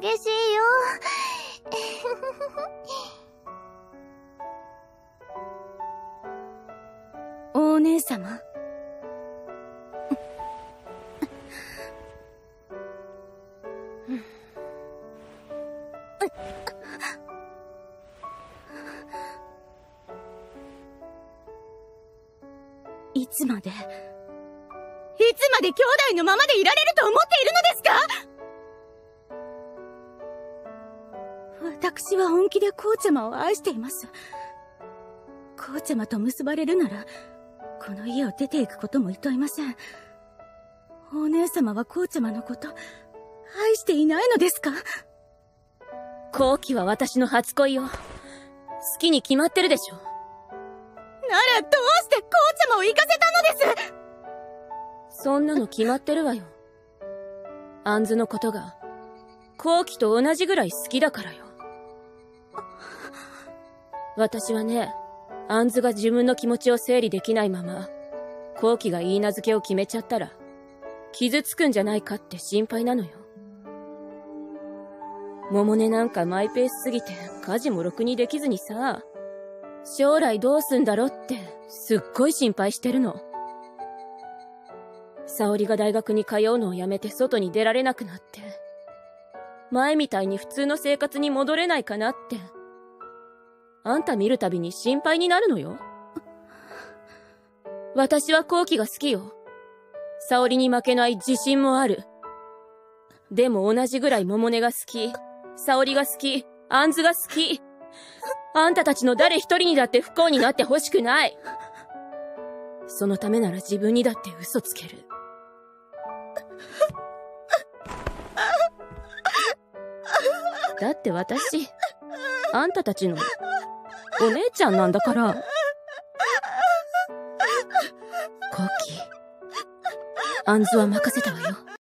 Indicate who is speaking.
Speaker 1: 激しいよ。
Speaker 2: お姉様。いつまで兄弟のままでいられると思っているのですか？私は本気で紅茶魔を愛しています。紅茶魔と結ばれるなら、この家を出て行くことも厭いません。お姉様は紅茶魔のこと、愛していないのですか？
Speaker 3: 後期は私の初恋よ。好きに決まってるでしょ。
Speaker 2: ならどうして紅茶魔を行かせたのです？
Speaker 3: そんなの決まってるわよ。杏のことが後期と同じぐらい好きだからよ。私はね、杏が自分の気持ちを整理できないまま後期が許嫁を決めちゃったら傷つくんじゃないかって心配なのよ。百音なんかマイペースすぎて家事もろくにできずにさ、将来どうすんだろってすっごい心配してるの。沙織が大学に通うのをやめて外に出られなくなって、前みたいに普通の生活に戻れないかなって、あんた見るたびに心配になるのよ。私は後期が好きよ。沙織に負けない自信もある。でも同じぐらい百音が好き、沙織が好き、杏が好き。あんたたちの誰一人にだって不幸になってほしくない。そのためなら自分にだって嘘つける。だって私、あんたたちのお姉ちゃんなんだから。後期、杏は任せたわよ。